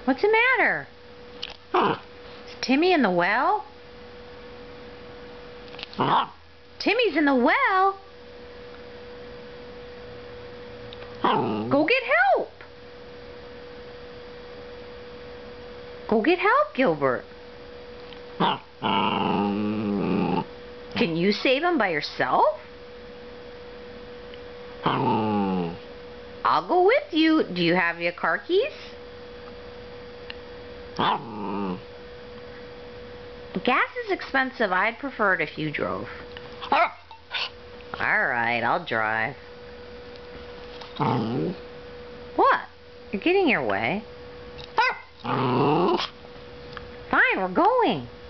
What's the matter? Is Timmy in the well? Timmy's in the well? Go get help! Go get help, Gilbert. Can you save him by yourself? I'll go with you. Do you have your car keys? Gas is expensive. I'd prefer it if you drove. Alright, I'll drive. What? You're getting your way. Fine, we're going.